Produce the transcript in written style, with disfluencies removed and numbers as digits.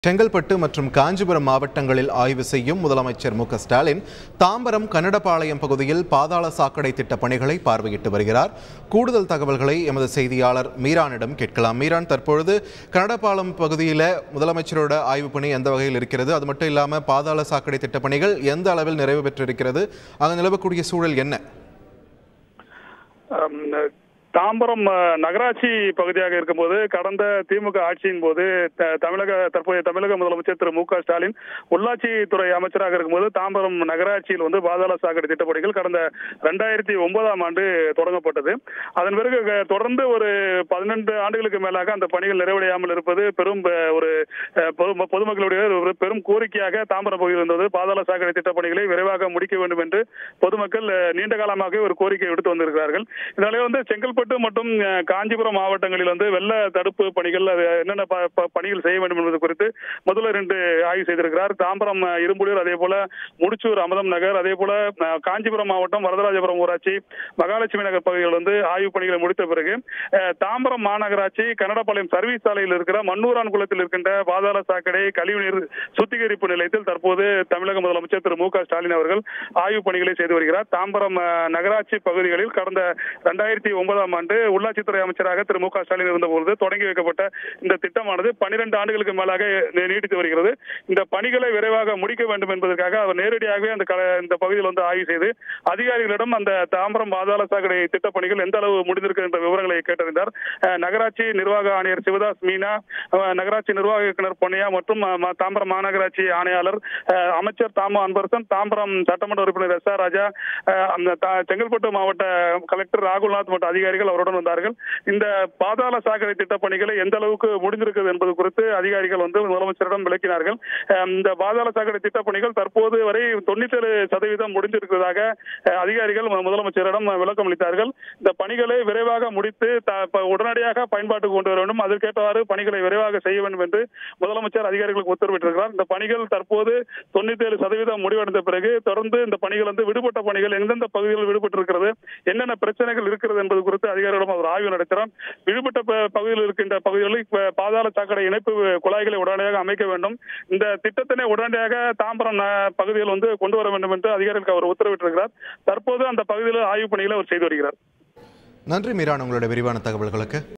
செங்கல்பட்டு மற்றும் காஞ்சிபுரம் மாவட்டங்களில் ஆய்வு செய்யும் முதலமைச்சர் மு க ஸ்டாலின் தாம்பரம் கன்னடபாளையம் பகுதியில் பாதாள சாக்கடை திட்ட பணிகளை பார்வையிட்டு வருகிறார். கூடுதல் தகவல்களை எமது செய்தியாளர் மீரானிடம் கேட்கலாம். மீரான், தற்பொழுது கன்னடபாளையம் பகுதியில் முதலமைச்சரோட ஆய்வு பணி எந்த வகையில் இருக்கிறது? அது மட்டும் இல்லாமல் பாதாள சாக்கடை திட்ட பணிகள் எந்த அளவில் நிறைவு பெற்றிருக்கிறது? அங்கு நிலவக்கூடிய சூழல் என்ன? தாம்பரம் நகராட்சி பகுதியாக இருக்கும்போது கடந்த திமுக ஆட்சியின் போது தற்போதைய தமிழக முதலமைச்சர் திரு மு க ஸ்டாலின் உள்ளாட்சித்துறை அமைச்சராக இருக்கும்போது தாம்பரம் நகராட்சியில் பாதாள சாக்கடை திட்டப்பணிகள் கடந்த 2009ஆம் ஆண்டு தொடங்கப்பட்டது. அதன் பிறகு தொடர்ந்து ஒரு 12 ஆண்டுகளுக்கு மேலாக அந்த பணிகள் நிறைவடையாமல் இருப்பது பெரும் ஒரு பொதுமக்களுடைய ஒரு பெரும் கோரிக்கையாக தாம்பரம் பகுதியில் இருந்தது. பாதாள சாக்கடை திட்டப்பணிகளை விரைவாக முடிக்க வேண்டும் என்று பொதுமக்கள் நீண்ட காலமாக ஒரு கோரிக்கை விடுத்து வந்திருக்கிறார்கள். இதனாலே செங்கல்பட்டு மற்றும் காஞ்சிபுரம் மாவட்டங்களில் வெள்ள தடுப்பு பணிகள் என்னென்ன பணிகள் செய்ய வேண்டும் என்பது குறித்து முதல்வர் இன்று ஆய்வு செய்திருக்கிறார். தாம்பரம் இரும்புலியூர், அதே போல முடிச்சூர் அமதம் நகர், அதே போல காஞ்சிபுரம் மாவட்டம் வரதராஜபுரம் ஊராட்சி மகாலட்சுமி நகர் பகுதிகளில் ஆய்வு பணிகளை முடித்த பிறகு தாம்பரம் மாநகராட்சி கன்னடபாளையம் சர்வீஸ் சாலையில் இருக்கிற மண்ணூரான் குளத்தில் இருக்கின்ற பாதாள சாக்கடை கழிவுநீர் சுத்திகரிப்பு நிலையத்தில் தற்போது தமிழக முதலமைச்சர் திரு மு க ஸ்டாலின் அவர்கள் ஆய்வு பணிகளை செய்து வருகிறார். தாம்பரம் நகராட்சி பகுதிகளில் கடந்த 2009ஆம் ஆண்டு உள்ளாட்சித்துறை அமைச்சராக திரு மு க ஸ்டாலின் இருந்தபோது தொடங்கி வைக்கப்பட்ட இந்த திட்டமானது 12 ஆண்டுகளுக்கு மேலாக நீடித்து வருகிறது. இந்த பணிகளை விரைவாக முடிக்க வேண்டும் என்பதற்காக அவர் நேரடியாகவே இந்த பகுதியில் ஆய்வு செய்து அதிகாரிகளிடம் அந்த தாம்பரம் பாதாள சாக்கடை திட்ட பணிகள் எந்த அளவு முடிந்திருக்கு என்ற விவரங்களை கேட்டறிந்தார். நகராட்சி நிர்வாக ஆணையர் சிவதாஸ் மீனா, நகராட்சி நிர்வாக இயக்குநர் பொன்னையா மற்றும் தாம்பரம் மாநகராட்சி ஆணையாளர் அமைச்சர் தாமா அன்பரசன், தாம்பரம் சட்டமன்ற உறுப்பினர் எஸ் ஆர் ராஜா, செங்கல்பட்டு மாவட்ட கலெக்டர் ராகுல்நாத் மற்றும் அதிகாரிகள் அவருடன் வந்தார்கள். இந்த பாதாள சாக்கடை திட்ட பணிகளை எந்த அளவுக்கு முடிந்திருக்கிறது என்பது குறித்து அதிகாரிகள் முதலமைச்சரிடம் விளக்கினார்கள். இந்த பாதாள சாக்கடை திட்ட பணிகள் தற்போது வரை 97% முடிந்திருக்கிறதாக அதிகாரிகள் முதலமைச்சரிடம் விளக்கம் அளித்தார்கள். இந்த பணிகளை விரைவாக முடித்து உடனடியாக பயன்பாட்டுக்கு கொண்டு வர வேண்டும், அதற்கேற்றவாறு பணிகளை விரைவாக செய்ய வேண்டும் என்று முதலமைச்சர் அதிகாரிகளுக்கு உத்தரவிட்டிருக்கிறார். இந்த பணிகள் தற்போது 97% முடிவடைந்த பிறகு தொடர்ந்து இந்த பணிகள் விடுபட்ட பணிகள் எந்தெந்த பகுதிகளில் விடுபட்டிருக்கிறது, என்னென்ன பிரச்சனைகள் இருக்கிறது என்பது குறித்து அதிகாரிகளிடம் அவர் ஆய்வு நடத்தினார். விடுபட்ட பகுதியில் இருக்கின்ற பகுதிகளில் பாதாள சாக்கடை இணைப்பு குழாய்களை உடனடியாக அமைக்க வேண்டும், இந்த திட்டத்தினை உடனடியாக தாம்பரம் பகுதியில் கொண்டு வர வேண்டும் என்று அதிகாரிகளுக்கு அவர் உத்தரவிட்டிருக்கிறார். தற்போது அந்த பகுதியில் ஆய்வு பணிகளை அவர் செய்து வருகிறார். நன்றி மீரான், உங்களுடைய விரிவான தகவல்களுக்கு.